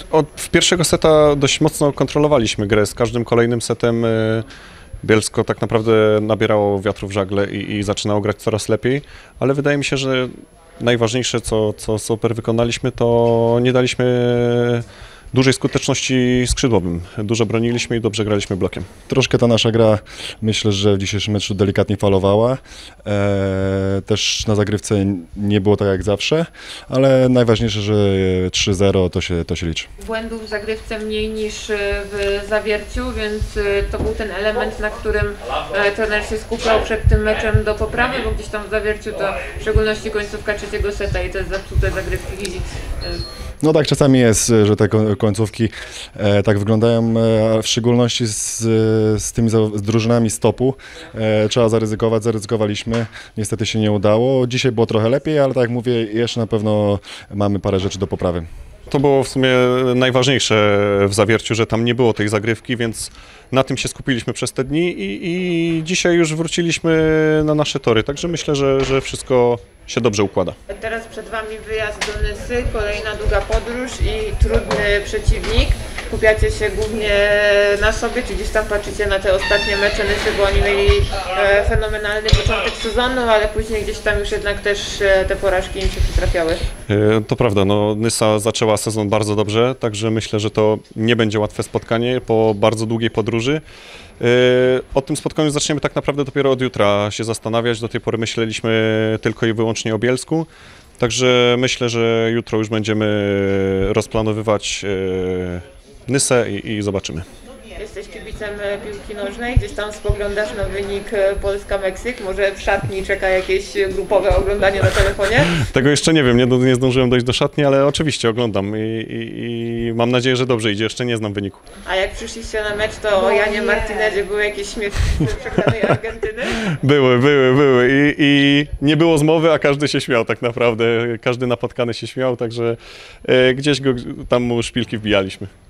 W pierwszego seta dość mocno kontrolowaliśmy grę. Z każdym kolejnym setem Bielsko tak naprawdę nabierało wiatru w żagle i zaczynało grać coraz lepiej, ale wydaje mi się, że najważniejsze, co super wykonaliśmy, to nie daliśmy dużej skuteczności skrzydłowym. Dużo broniliśmy i dobrze graliśmy blokiem. Troszkę ta nasza gra, myślę, że w dzisiejszym meczu delikatnie falowała. Też na zagrywce nie było tak jak zawsze, ale najważniejsze, że 3-0 to się liczy. Błędów w zagrywce mniej niż w zawierciu, więc to był ten element, na którym trener się skupiał przed tym meczem do poprawy, bo gdzieś tam w zawierciu to w szczególności końcówka trzeciego seta i te zepsute zagrywki. No tak, czasami jest, że te końcówki tak wyglądają, a w szczególności z tymi z drużynami z topu. Trzeba zaryzykować, zaryzykowaliśmy, niestety się nie udało. Dzisiaj było trochę lepiej, ale tak jak mówię, jeszcze na pewno mamy parę rzeczy do poprawy. To było w sumie najważniejsze w zawierciu, że tam nie było tej zagrywki, więc na tym się skupiliśmy przez te dni i dzisiaj już wróciliśmy na nasze tory, także myślę, że wszystko się dobrze układa. Teraz przed Wami wyjazd do Nysy, kolejna długa podróż i trudny przeciwnik. Skupiacie się głównie na sobie, czy gdzieś tam patrzycie na te ostatnie mecze Nysy, bo oni mieli fenomenalny początek sezonu, ale później gdzieś tam już jednak też te porażki im się przytrafiały. To prawda, no Nysa zaczęła sezon bardzo dobrze, także myślę, że to nie będzie łatwe spotkanie po bardzo długiej podróży. O tym spotkaniu zaczniemy tak naprawdę dopiero od jutra się zastanawiać. Do tej pory myśleliśmy tylko i wyłącznie o Bielsku, także myślę, że jutro już będziemy rozplanowywać Nysę i zobaczymy. Jesteś kibicem piłki nożnej, gdzieś tam spoglądasz na wynik Polska-Meksyk, może w szatni czeka jakieś grupowe oglądanie na telefonie? Tego jeszcze nie wiem, nie zdążyłem dojść do szatni, ale oczywiście oglądam i mam nadzieję, że dobrze idzie, jeszcze nie znam wyniku. A jak przyszliście na mecz, to o Janie Martinezie były jakieś śmieszki z przegranej Argentyny? Były i nie było zmowy, a każdy się śmiał tak naprawdę, każdy napotkany się śmiał, także gdzieś go tam mu szpilki wbijaliśmy.